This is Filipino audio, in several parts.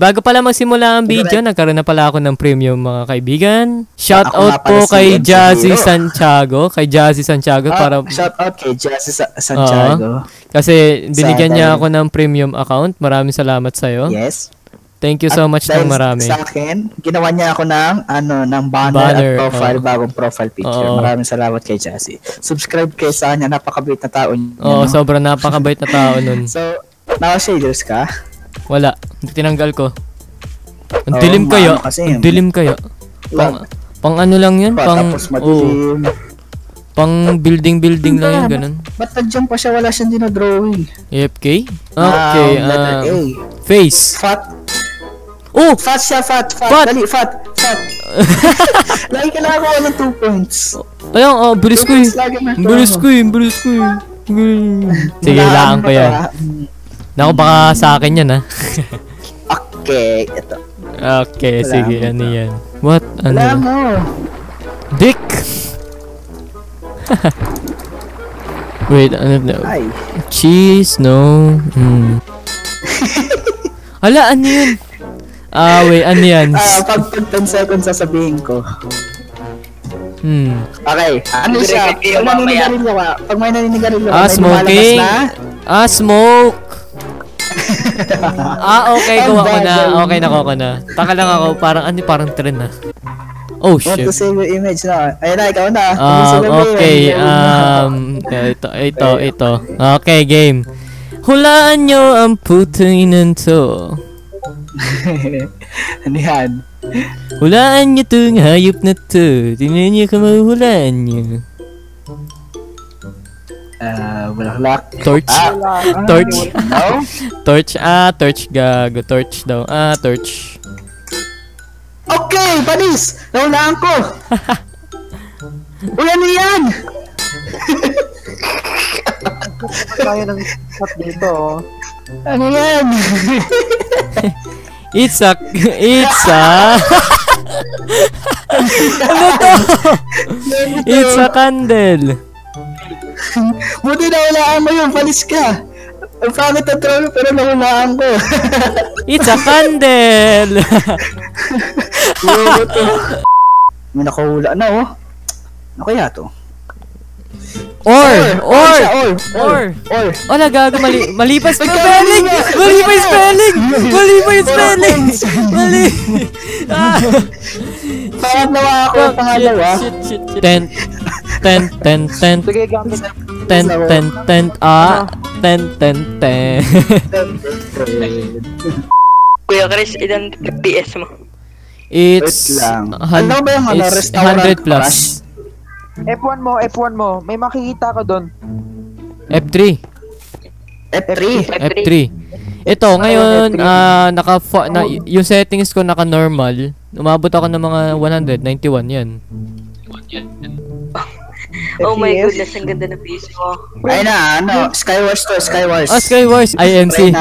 Bago pala magsimula ang video, nagkaroon na pala ako ng premium mga kaibigan. Shout out po kay Jazzy Santiago. Para shout out kay Jazzy Santiago. Kasi binigyan niya ako ng premium account. Maraming salamat sa iyo. Yes. Thank you so much ng marami. Sa akin, ginawa niya ako ng banner at profile, bagong profile picture. Maraming salamat kay Jazzy. Subscribe kayo sa kanya, napakabait na tao niya. Sobrang napakabait na tao nun. So, naka-shaders ka? Wala. Tinanggal ko. Ang dilim kayo. Ang dilim kayo. Pang ano lang yan? Pang building lang yan, ganun. Ba't nandiyan pa siya? Wala siyang dinodrawing. AFK? Okay. Letter A. Face. Fat. Oh! Fat siya, fat. Dali, fat. Lagi ka lang ako ng 2 points. Ayun, bilis ko eh. Sige, lang ko yan. Naku, baka sa akin yan, ha? Okay, ito. Okay, sige, ano yan? What? Ano? Wala mo. Dick! Wait, ano na? Cheese, no? Hala, ano yun? Wait, ano yan? Pag 10 seconds sasabihin ko. Okay, ano siya? Pag may naninigarilyo ka, smoking? Smoke! Okay, gawa ko na. Okay, nakuha ko na. Taka lang ako, parang trend na. Oh, shit. Want to save your image na. Ayun na, ikaw na. Okay, ito. Okay, game. Hulaan nyo ang putang to. Ano yan? Hulaan nyo itong hayop na to. Tingnan nyo kung mahuhulaan nyo. Bulaklak. Torch. Torch gago. Torch daw. Torch. Okay, panis! Naulaan ko! Uy, ano yan? Kaya ng shot dito, Ano yan? It's a ano to? It's a candle. Buti naulaan mo yun, panis ka. Ang pangit ang troll pero naulaan ko. It's a candle. May nakahula na, Ano kaya to? Or. Wala, gago, mali pa spelling. Pangalawa ako, pangalawa. Shit. Sige, gamit. Kuya Chris, ilan FPS mo? It's 100 plus. F1 mo. May makikita ka doon. F3. Ito, ngayon, yung settings ko naka-normal. Umabot ako ng mga 191 yan. Oh my goodness, ang ganda ng PC mo. Ay na, Skywars to, Skywars. Skywars. IMC.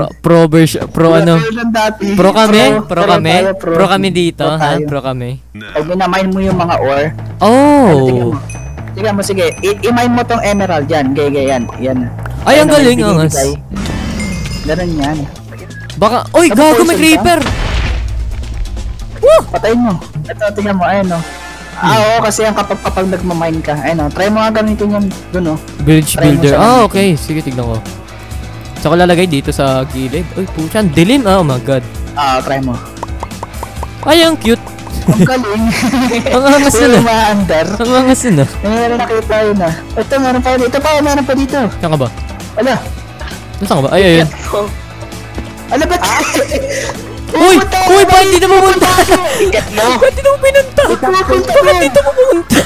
Pro kami dito, ha? Pro kami. Pag minamine mo yung mga ore. Oh! Tignan mo, sige. I-mine mo tong emerald yan. Yan. Ay, ang galing, angas. Ganun yan. Baka, uy, gago, may creeper! Woo! Patayin mo. Ito, tignan mo, ayun, oo, kasi ang kapag nagmamine ka. Ayun, try mo nga gamitin yung dun, Bridge builder. Okay. Sige, tignan ko. Saka lalagay dito sa gilid. Uy, pucha, ang dilim. Oh my god. Try mo. Ay, ang cute. Ang galing. Ang angas na. Ang angas na. Meron nakita yun Ito, meron pa dito. Meron pa dito. Saan ka ba? Ala. Saan ka ba? Ayun. Ala, ba't? Uy! Bakit dito pumunta? Ikat mo! Bakit dito mo pinunta? Bakit dito mo pumunta?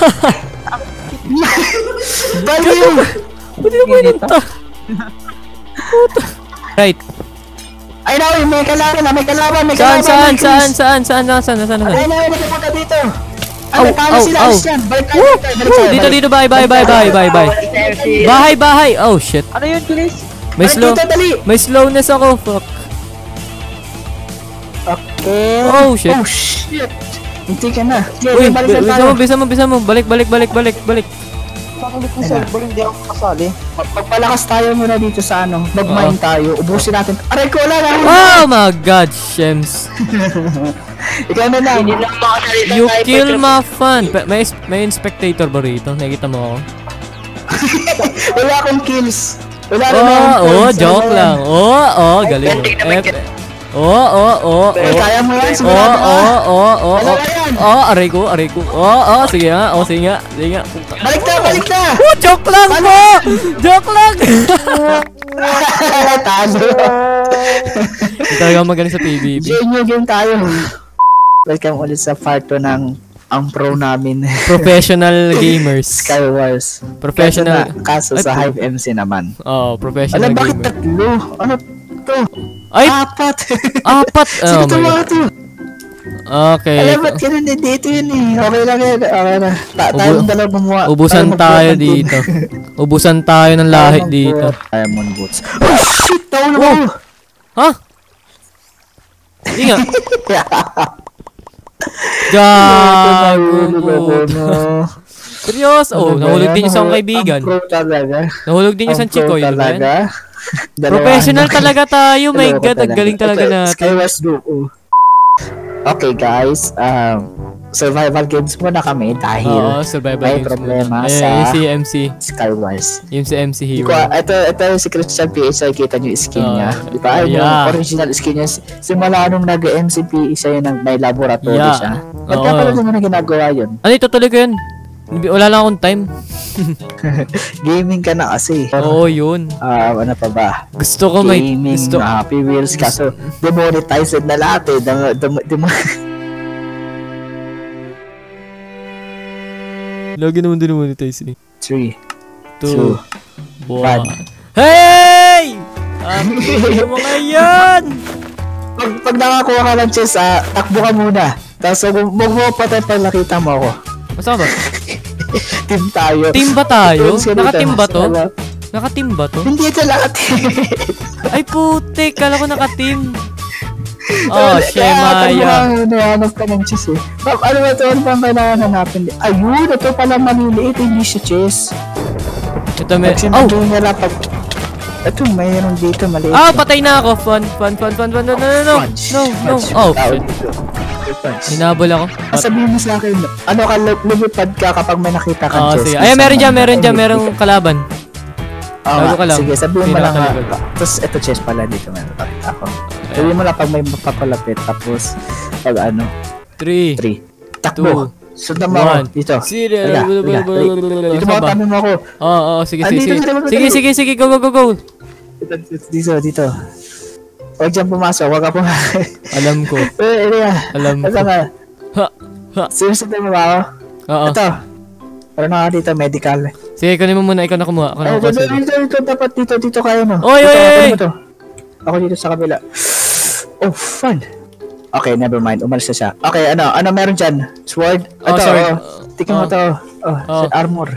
Baliw! Bakit dito mo pinunta? Right. Ay na, may kalaban. Saan? Ay na, nagpunta dito. Talo sila yan. Balik Dito, bye. Bahay. Oh, shit. Ano yun, Chris? May slowness ako, fuck. Okay. Oh, shit. Hindi ka na. Uy, bisa mo. Balik. ulit yung server, hindi ako kasali. Pagpalakas tayo muna dito sa ano, mag-mine tayo, ubusin natin. Aray ko, wala na! Oh my God, Shems. Ikaw na lang. Hindi lang makasalita You tayo, kill Petra. my fun. May spectator ba rito? Nakikita mo ako? Wala akong kills. Wala rin Joke lang. Galing. Kaya mo yan, Aray ko. Sige nga. Balik na! Joke lang po! Joke lang! Talo. Hindi talaga magaling sa PvP. Genyo game tayo. Welcome ulit sa part 2 ng ang pro namin. Professional gamers. Skywars. Professional. Kaso sa Hive MC naman. Professional bakit gamer. tatlo? Ano to? Ay! Apat! Oh Sino my mga God. to? Okay. Alam ba't ganun din dito yun eh. Okay lang yan. Okay na. Tayong dalawa gumawa. Ubusan tayo dito. Ubusan tayo ng lahi dito. Diamond boots. Oh shit! Tawag na ako! Ha? Hindi nga. Gago. Seryoso? Nahulog din yung isang kaibigan. Ang pro talaga. Nahulog din yung isang chikoy. Ano ba yan? Dalawa. Professional talaga tayo. My Dalawa God, ang galing talaga Ito, natin. Skywars Duo. Okay guys, survival games muna kami dahil survival may games problema muna. sa Yung si MC. Skywars. Yung si MC Hero. Ito si Christian PH, kita nyo yung skin niya. Di ba? Yung original skin niya. Simula nung nag-MCP, isa yun may laboratory siya. Nagkakaroon naman na ginagawa yun. Ano, itutuloy ko yun. Wala lang akong time. Gaming ka na kasi. Oo, yun. Ano pa ba? Gusto ko may... Gaming, Gusto... Happy Wheels, kaso demonetized na lahat eh. Lagi naman din naman tayo sini. 3, 2, 1. 1. Hey! Yung mga yan! Pag nakakuha ka ng chess, takbo ka muna. Tapos mag-move pa tayo pag nakita mo ako. Masa ba? Team tayo. Team ba tayo? Team Naka-team ba to? Naka-team ba to? Hindi ito lahat. Ay putik, kala ko naka-team. Shemaya. Nahanap ka ng chess eh. Ano ba ito? Ano bang kailangan hanapin? Ayun, ito pala maliliit. Hindi siya chess. Ito may... Ito, mayroon dito maliit. Patay na ako. Fun. No. Oh, shit. Hinabol ako. Sabihin mo sa akin, ano ka, lumipad ka kapag may nakita kang chess. Sige. Ay, meron dyan, merong kalaban. Bago ka lang. Sige, sabihin mo lang. Pinakalikod. Tapos, ito chess pala dito. Meron pakita ako. Sabihin mo lang pag may mapapalapit. Tapos, pag 3, 3. Takbo. Sundan mo ako. Dito. Dito mo, tabi mo ako. Sige. Sige, go. Dito. Huwag dyan pumasok. Huwag ka pumasok. Alam ko. Alam ko. Sinusundan mo ba ako? Oo. Ito. Pero na dito, medical. Sige, kunin mo muna. Ikaw na kumuha. Dito, dapat dito kayo, no? Oy! Ako dito sa kabila. Oh, fun. Okay, never mind. Umalis na siya. Okay, ano meron dyan? Sword? Ito, sword. Tingnan mo to. Armor.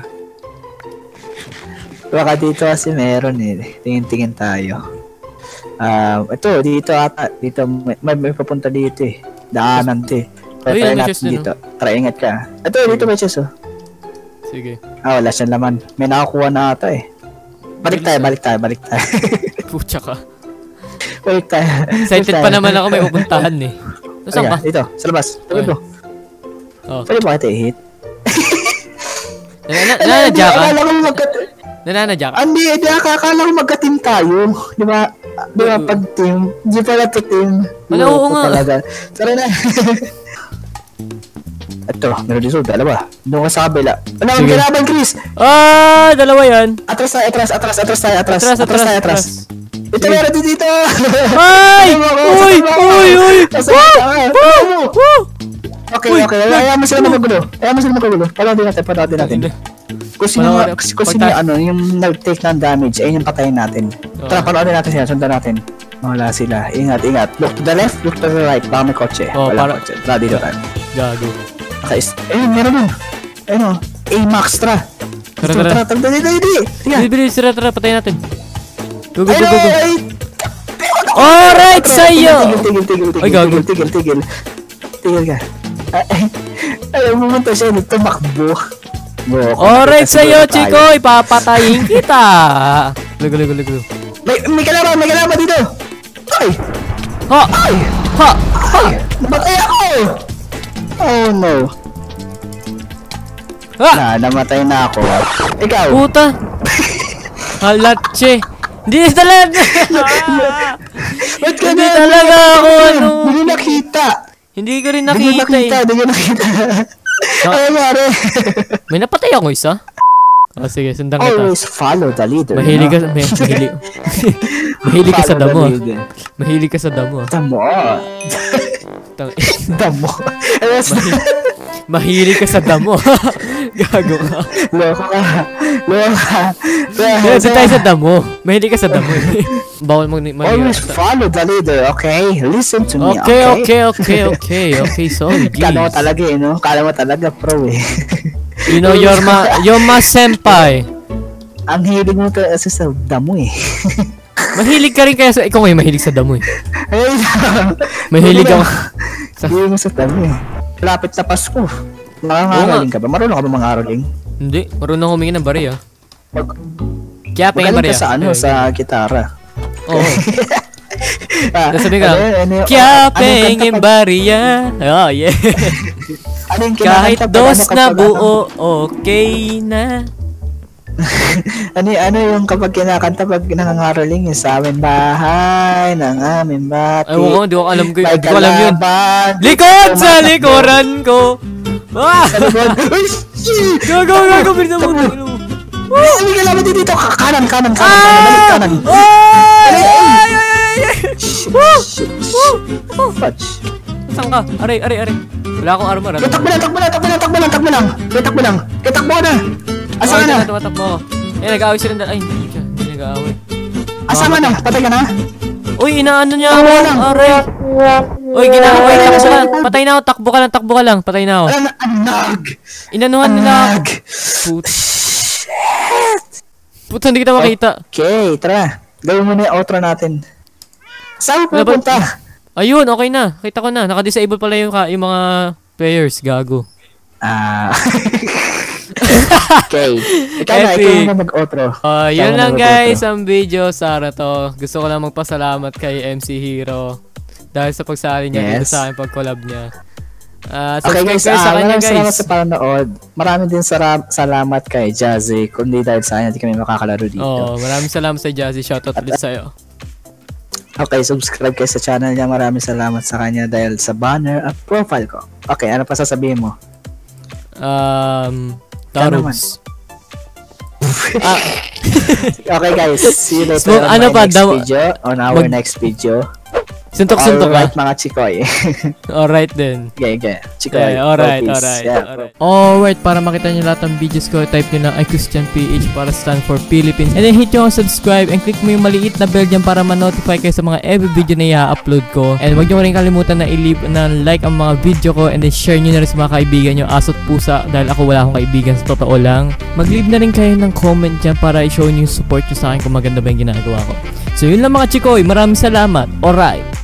Baka dito kasi meron eh. Tingin-tingin tayo. Ito, dito ata. Dito, may papunta dito eh. Daanan to eh. Try natin dito. Try, ingat ka. Ito, dito may chest oh. Sige. Wala siyang laman. May nakakuha na ata eh. Balik tayo. Pucha ka. Balik tayo. Excited pa naman ako, may pupuntahan eh. Saan ka? Dito, sa labas. Sabi mo. Pwede ba kita i-hit? Nananadya ka? Nananadya ka? Hindi, akala ko magka-team tayo. Di ba? Pag team, hindi pala to team. Oo nga. Tara na. Ito, meron dito, dalawa. Doon ka sa kabila. Ano, ang kalaban, Chris? Dalawa yan. Atras tayo. Ito, meron dito. Ay! Uy! Okay. Ayaw mo sila magulo. Panoodin natin. Kung sino yung nag-take ng damage, ayun yung patayin natin. Tara, panoodin natin sila. Sundan natin. Wala sila. Ingat. Look to the left, look to the right. Baka may kotse. Wala kotse. Tara, dito tayo. Gago. Meron nun. Ayun o. A-Max, tara. Tara. Bilis, tara, patayin natin. Go. Alright, sa'yo! Ay, gago. Tigil ka. Ayaw, pumunta siya, tumakbo. Alright sa'yo, Chikoy! Papatayin kita! Lugo. May kalaban dito! Ay! Ha! Namatay ako! Oh no. Namatay na ako. Ikaw! Puta! Halatche! Hindi talaga! Ba't ka Hindi talaga ako ano! Hindi nakita! Hindi ko rin nakita Ay, mare! May napatay ako isa? Oh, sige, sundan kita. Always follow the leader. Mahilig ka sa damo. Mahilig ka sa damo. Damo. Mahilig ka sa damo. Gago ka. Loko ka. Dito tayo sa damo. Mahilig ka sa damo. Bawal mo always follow the leader, okay? Listen to me, Okay, sorry. Kala mo talaga no? Kala mo talaga pro You know, you're my senpai. Ang hilig mo kasi sa damo Mahilig ka rin kaya sa... Ikaw ngayon mahilig sa damo Mahilig ako Mahilig mo sa damo Lapit na Pasko. Nakakaraling ka ba? Marunong ka ba mga araling? Hindi. Marunong humingi ng bariya. Kaya pingin bariya. Magaling ka sa gitara. Oo. Sabi ka kaya pingin bariya. Oh, yeah. Kahit dos na buo, okay na. ano yung kapag kinakanta pag nangangaraling yung sa amin bahay ng amin bati. Ay, di ko alam yun. Likod sa likuran ko. Go, bilhin mo. Hindi ka laban dito. Kanan. Saan ka? Aray. Wala akong armor. Takbo lang. Takbo na. Asa na? Tumatakbo. Nag-aaway sila. Ay, hindi nag-aaway. Asa na? Patay ka na? Uy, inaano niya ako. Aray. Uy, ginaway lang sila. Patay na ako. Takbo ka lang. Patay na ako. Inanuhan nila ako. Puta, hindi kita makita. Okay, tara. Gawin mo na yung outro natin. Saan mo pupunta? Ayun, okay na. Kita ko na. Naka-disable pala yung mga players. Gago. Okay. Ikaw na mag-outro. Yun lang guys ang video. Sara to. Gusto ko lang magpasalamat kay MC Hero. Dahil sa pagsali niya dito sa akin pag-collab niya. Okay guys, sa kanya guys. Salamat sa panonood. Maraming din salamat kay Jazzy. Kundi dahil sa kanya, hindi kami makakalaro dito. Maraming salamat sa Jazzy. Shoutout ulit sa'yo. Okay, subscribe kayo sa channel niya. Maraming salamat sa kanya dahil sa banner at profile ko. Okay, ano pa sasabihin mo? Tarubs. Okay guys, see you later on our next video. Suntok-suntok ka? Alright mga chikoy. Alright din. Okay. Chikoy. Alright. Alright, para makita nyo lahat ng videos ko, type nyo lang iChristianPH para stand for Philippines. And then hit nyo ang subscribe and click mo yung maliit na bell dyan para ma-notify kayo sa mga every video na i-upload ko. And huwag nyo rin kalimutan na i-leave na like ang mga video ko and then share nyo na rin sa mga kaibigan nyo, asot pusa, dahil ako wala akong kaibigan sa totoo lang. Mag-leave na rin kayo ng comment dyan para i-show nyo yung support nyo sa akin kung maganda ba yung ginagawa ko. So yun lang mga chikoy, maraming salamat. Alright.